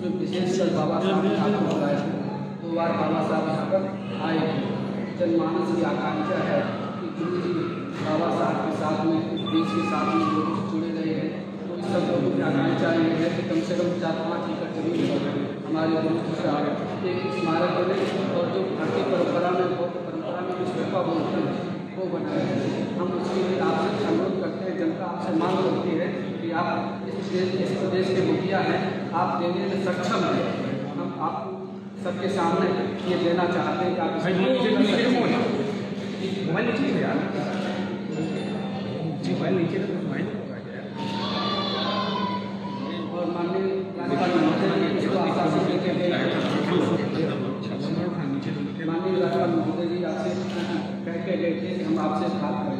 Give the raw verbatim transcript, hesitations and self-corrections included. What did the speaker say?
उसमें विशेषकर बाबा साहब ने आपको बुलाया। दो बार बाबा साहब यहाँ पर आए। जनमानस की आकांक्षा है कि गुरु जी बाबा साहब के साथ में, देश के साथ में लोग जुड़े रहे हैं। तो इस सब लोगों की आकांक्षा ये है कि कम से कम चार पाँच एकड़ जमीन हमारे गुरु जी साहब एक स्मारक बने और जो भारतीय परंपरा में परंपरा में जो शिल्पा बोलते हैं वो बनाए। हम उसके लिए आपसे अनुरोध करते हैं, जनता आपसे मांग करती है कि आप इस देश इस प्रदेश के मुखिया हैं, आप देने में सक्षम हैं। हम आपको सबके सामने ये देना चाहते हैं कि आप मोबाइल नीचे यार, मोबाइल नीचे मोबाइल और माननीय राज्यपाल महोदय जी इसको आश्वासन देते हैं। माननीय राज्यपाल महोदय जी आपसे कह के गए थे कि हम आपसे बात